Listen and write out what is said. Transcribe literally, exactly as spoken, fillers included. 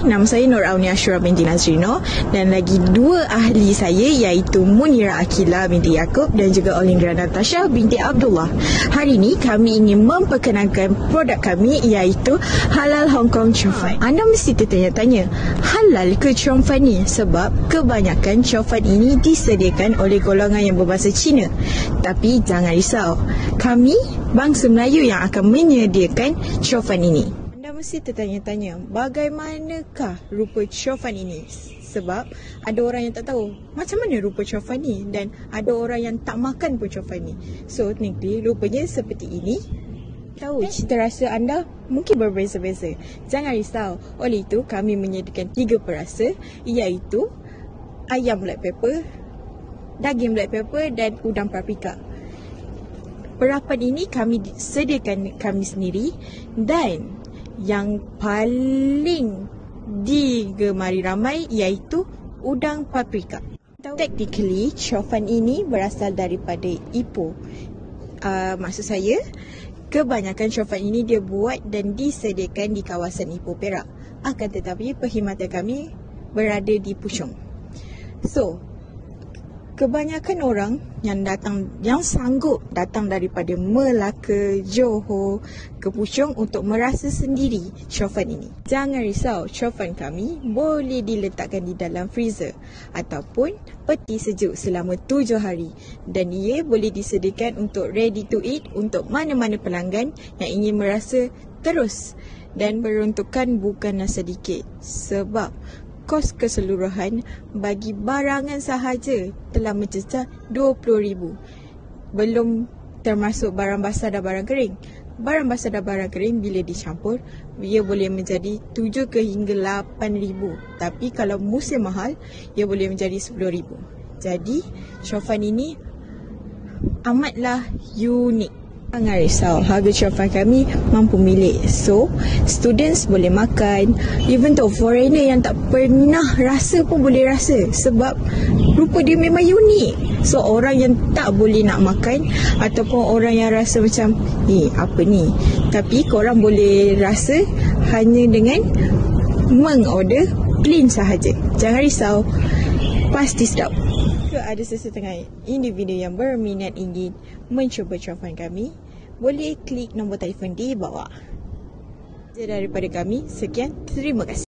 nama saya Nur Aunia Ashura binti Nazrino dan lagi dua ahli saya iaitu Munira Akila binti Yaakob dan juga Olindra Natasha binti Abdullah. Hari ini kami ingin memperkenalkan produk kami iaitu Halal Hong Kong Chow Fun. Anda mesti tertanya-tanya, halal ke Chow Fun ni? Sebab kebanyakan Chow Fun ini disediakan oleh golongan yang berbahasa Cina. Tapi jangan risau, kami bangsa Melayu yang akan menyediakan Chow Fun ini. Anda mesti tertanya-tanya, bagaimanakah rupa Chow Fun ini? Sebab ada orang yang tak tahu macam mana rupa Chow Fun ni, dan ada orang yang tak makan pun Chow Fun ni. So technically rupanya seperti ini. Tahu cita rasa anda mungkin berbeza-beza. Jangan risau, oleh itu kami menyediakan tiga perasa iaitu ayam black pepper, daging black pepper dan udang paprika. Perapan ini kami sediakan kami sendiri dan yang paling digemari ramai iaitu udang paprika. Technically, Chow Fun ini berasal daripada Ipoh. Uh, maksud saya, kebanyakan Chow Fun ini dia buat dan disediakan di kawasan Ipoh Perak. Akan tetapi perkhidmatan kami berada di Puchong. So, kebanyakan orang yang datang, yang sanggup datang daripada Melaka, Johor ke Puchong untuk merasa sendiri Chow Fun ini. Jangan risau, Chow Fun kami boleh diletakkan di dalam freezer ataupun peti sejuk selama tujuh hari. Dan ia boleh disediakan untuk ready to eat untuk mana-mana pelanggan yang ingin merasa terus, dan peruntukan bukanlah sedikit sebab kos keseluruhan bagi barangan sahaja telah mencecah dua puluh ribu. Belum termasuk barang basah dan barang kering. Barang basah dan barang kering bila dicampur, ia boleh menjadi tujuh ke hingga lapan ribu. Tapi kalau musim mahal, ia boleh menjadi sepuluh ribu. Jadi, Chow Fun ini amatlah unik. Jangan risau, harga Chow Fun kami mampu milik. So, students boleh makan. Even though foreigner yang tak pernah rasa pun boleh rasa. Sebab rupa dia memang unik. So, orang yang tak boleh nak makan ataupun orang yang rasa macam, eh apa ni? Tapi korang boleh rasa hanya dengan mengorder plain sahaja. Jangan risau, pasti sedap. Ada sesetengah individu yang berminat ingin mencuba Chow Fun kami, boleh klik nombor telefon di bawah. Daripada kami, sekian, terima kasih.